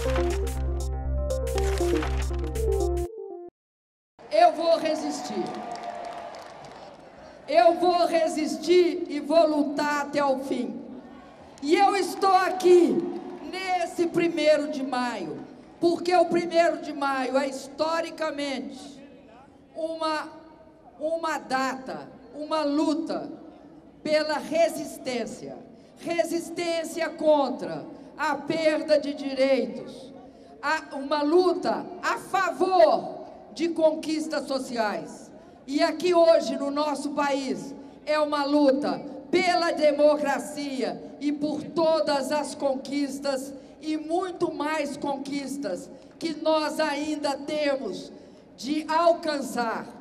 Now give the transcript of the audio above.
Eu vou resistir. Eu vou resistir e vou lutar até o fim. E eu estou aqui nesse 1º de maio, porque o 1º de maio é historicamente uma data, uma luta pela resistência. Resistência contra a perda de direitos, uma luta a favor de conquistas sociais. E aqui hoje no nosso país é uma luta pela democracia e por todas as conquistas e muito mais conquistas que nós ainda temos de alcançar.